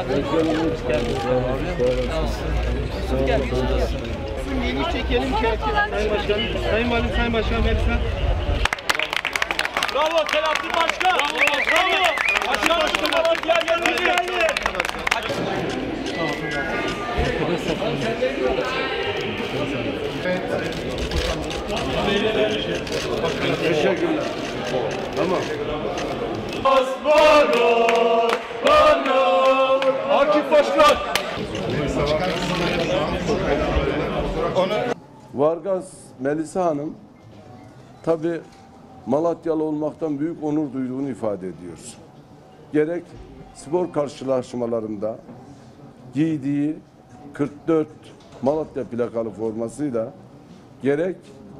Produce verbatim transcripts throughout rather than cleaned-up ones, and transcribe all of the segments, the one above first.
Yeni çekelim ki. Sayın Başkanım, Sayın Valim, Sayın Başkanım, Melisa. Bravo Selahattin Başkan. Bravo. Bravo. Başkan başkanım gel yanımıza geldi. Teşekkürler. Tamam. Osmanlı, Bano, Akif Başkan. Vargas Melisa Hanım tabi Malatyalı olmaktan büyük onur duyduğunu ifade ediyor. Gerek spor karşılaşmalarında giydiği kırk dört Malatya plakalı formasıyla, gerek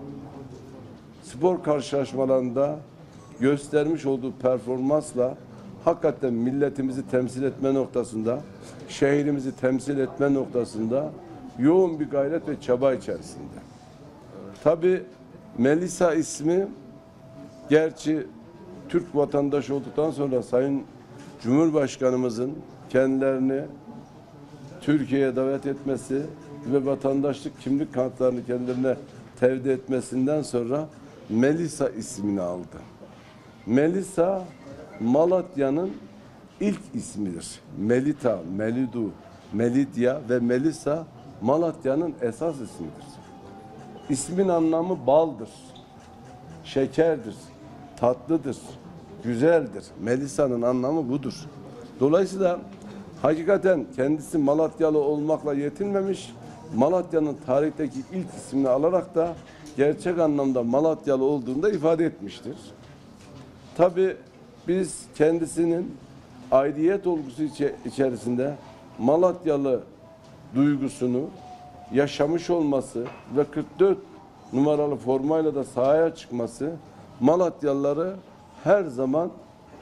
spor karşılaşmalarında göstermiş olduğu performansla hakikaten milletimizi temsil etme noktasında, şehrimizi temsil etme noktasında yoğun bir gayret ve çaba içerisinde. Tabii Melisa ismi, gerçi Türk vatandaşı olduktan sonra Sayın Cumhurbaşkanımızın kendilerini Türkiye'ye davet etmesi ve vatandaşlık kimlik kartlarını kendilerine tevdi etmesinden sonra Melisa ismini aldı. Melisa, Malatya'nın ilk ismidir. Melita, Melidu, Melidya ve Melisa Malatya'nın esas ismidir. İsmin anlamı baldır, şekerdir, tatlıdır, güzeldir. Melisa'nın anlamı budur. Dolayısıyla hakikaten kendisi Malatyalı olmakla yetinmemiş, Malatya'nın tarihteki ilk ismini alarak da gerçek anlamda Malatyalı olduğunu da ifade etmiştir. Tabii biz kendisinin aidiyet olgusu içerisinde Malatyalı duygusunu yaşamış olması ve kırk dört numaralı formayla da sahaya çıkması Malatyalıları her zaman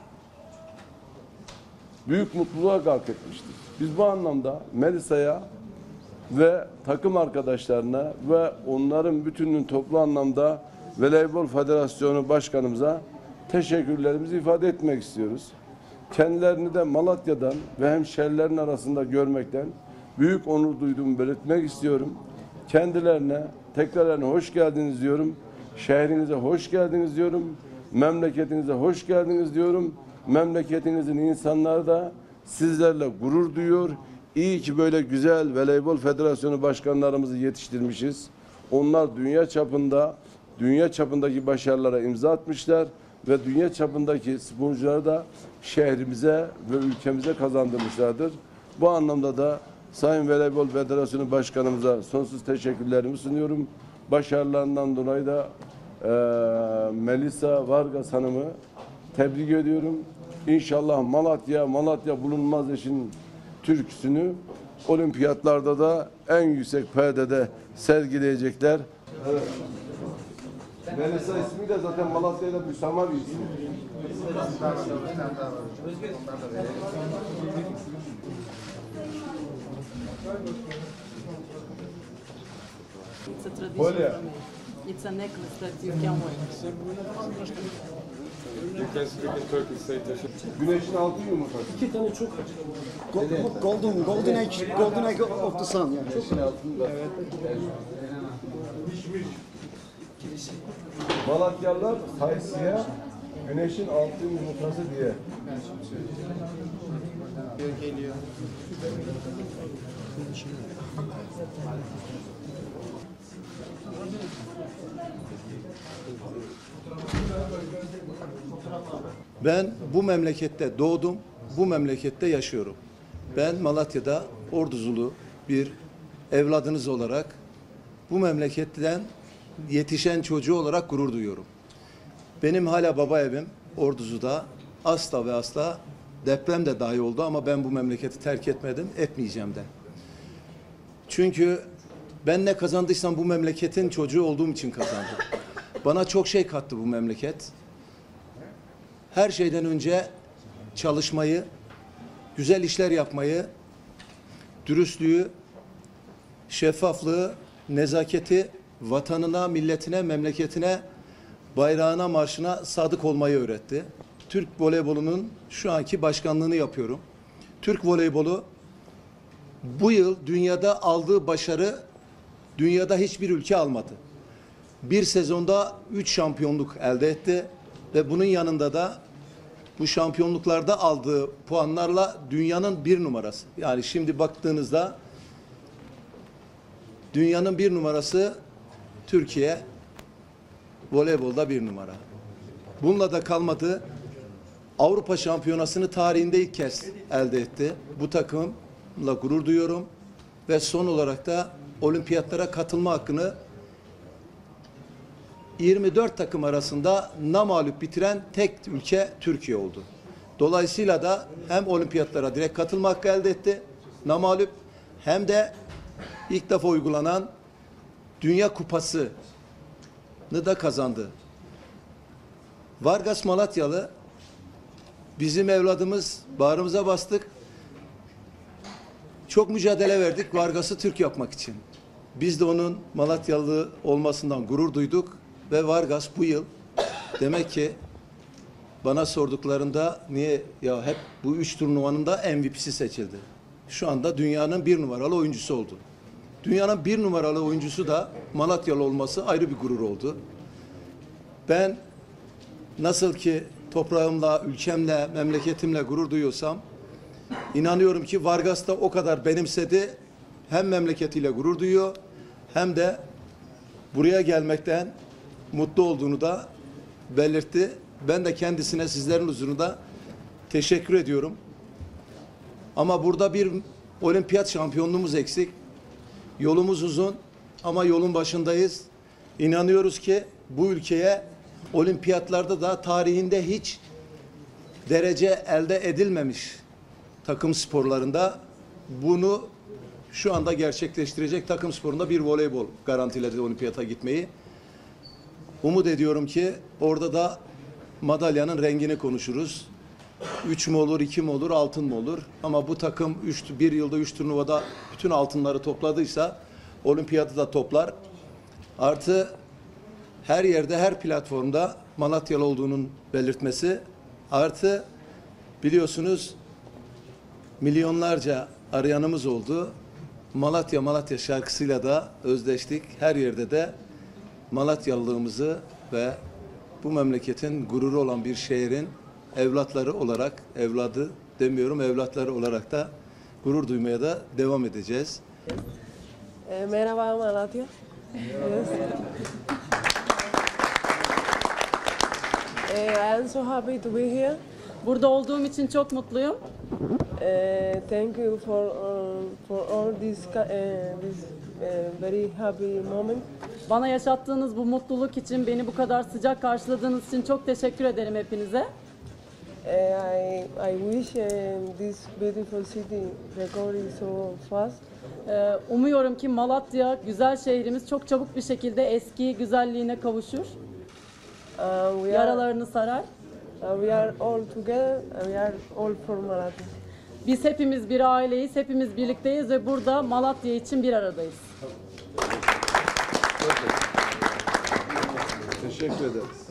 büyük mutluluğa gark etmiştir. Biz bu anlamda Melisa'ya ve takım arkadaşlarına ve onların bütününün toplu anlamda Voleybol Federasyonu Başkanımıza teşekkürlerimizi ifade etmek istiyoruz. Kendilerini de Malatya'dan ve hemşerilerin arasında görmekten büyük onur duyduğumu belirtmek istiyorum. Kendilerine tekrardan hoş geldiniz diyorum. Şehrinize hoş geldiniz diyorum. Memleketinize hoş geldiniz diyorum. Memleketinizin insanları da sizlerle gurur duyuyor. İyi ki böyle güzel Voleybol Federasyonu başkanlarımızı yetiştirmişiz. Onlar dünya çapında, dünya çapındaki başarılara imza atmışlar ve dünya çapındaki sporcuları da şehrimize ve ülkemize kazandırmışlardır. Bu anlamda da Sayın Voleybol Federasyonu Başkanımıza sonsuz teşekkürlerimi sunuyorum. Başarılarından dolayı da e, Melisa Vargas Hanım'ı tebrik ediyorum. İnşallah Malatya, Malatya bulunmaz eşin türküsünü olimpiyatlarda da en yüksek perdede sergileyecekler. Evet. Melisa ismi de zaten Malatya'yla müsamma bir isim. It's a tradition. It's a necklace that you can wear. Güneşin altın yumurtası. İki tane çok golden, golden egg, golden egg of the sun yani. Güneşin altında. Evet. Malatyalılar sayısıya güneşin altın yumurtası diye. Geliyor. Ben bu memlekette doğdum, bu memlekette yaşıyorum. Ben Malatya'da Orduzulu bir evladınız olarak bu memleketten yetişen çocuğu olarak gurur duyuyorum. Benim hala baba evim Orduzu'da, asla ve asla deprem de dahi oldu ama ben bu memleketi terk etmedim, etmeyeceğim de. Çünkü ben ne kazandıysam bu memleketin çocuğu olduğum için kazandım. Bana çok şey kattı bu memleket. Her şeyden önce çalışmayı, güzel işler yapmayı, dürüstlüğü, şeffaflığı, nezaketi, vatanına, milletine, memleketine, bayrağına, marşına sadık olmayı öğretti. Türk voleybolunun şu anki başkanlığını yapıyorum. Türk voleybolu bu yıl dünyada aldığı başarı dünyada hiçbir ülke almadı. Bir sezonda üç şampiyonluk elde etti ve bunun yanında da bu şampiyonluklarda aldığı puanlarla dünyanın bir numarası. Yani şimdi baktığınızda dünyanın bir numarası Türkiye, voleybolda bir numara. Bununla da kalmadı. Avrupa Şampiyonası'nı tarihinde ilk kez elde etti. Bu takımla gurur duyuyorum ve son olarak da olimpiyatlara katılma hakkını yirmi dört takım arasında namağlup bitiren tek ülke Türkiye oldu. Dolayısıyla da hem olimpiyatlara direkt katılma hakkı elde etti, namağlup, hem de ilk defa uygulanan Dünya Kupası'nı da kazandı. Vargas Malatyalı, bizim evladımız, bağrımıza bastık. Çok mücadele verdik Vargas'ı Türk yapmak için. Biz de onun Malatyalı olmasından gurur duyduk ve Vargas bu yıl demek ki bana sorduklarında niye ya hep bu üç turnuvanın da M V P'si seçildi. Şu anda dünyanın bir numaralı oyuncusu oldu. Dünyanın bir numaralı oyuncusu da Malatyalı olması ayrı bir gurur oldu. Ben nasıl ki toprağımla, ülkemle, memleketimle gurur duyuyorsam, İnanıyorum ki Vargas da o kadar benimsedi. Hem memleketiyle gurur duyuyor hem de buraya gelmekten mutlu olduğunu da belirtti. Ben de kendisine sizlerin huzurunda teşekkür ediyorum. Ama burada bir olimpiyat şampiyonluğumuz eksik. Yolumuz uzun ama yolun başındayız. İnanıyoruz ki bu ülkeye olimpiyatlarda da tarihinde hiç derece elde edilmemiş takım sporlarında bunu şu anda gerçekleştirecek. Takım sporunda bir voleybol garantiledi olimpiyata gitmeyi. Umut ediyorum ki orada da madalyanın rengini konuşuruz. Üç mü olur, iki mi olur, altın mı olur? Ama bu takım üç, bir yılda üç turnuvada bütün altınları topladıysa olimpiyatı da toplar. Artı her yerde, her platformda Malatyalı olduğunun belirtmesi. Artı biliyorsunuz milyonlarca arayanımız oldu. Malatya Malatya şarkısıyla da özdeştik. Her yerde de Malatyalılığımızı ve bu memleketin gururu olan bir şehrin evlatları olarak, evladı demiyorum, evlatları olarak da gurur duymaya da devam edeceğiz. E, merhaba Malatya. Yes. E, I am so happy to be here. Burada olduğum için çok mutluyum. Uh, thank you for uh, for all this uh, this uh, very happy moment. Bana yaşattığınız bu mutluluk için, beni bu kadar sıcak karşıladığınız için çok teşekkür ederim hepinize. Uh, I I wish uh, this beautiful city recovery so fast. Ee, Umuyorum ki Malatya, güzel şehrimiz çok çabuk bir şekilde eski güzelliğine kavuşur. Uh, we are Yaralarını sarar. uh, we are all together. Uh, we are all for Malatya. Biz hepimiz bir aileyiz, hepimiz birlikteyiz ve burada Malatya için bir aradayız. Teşekkür ederiz.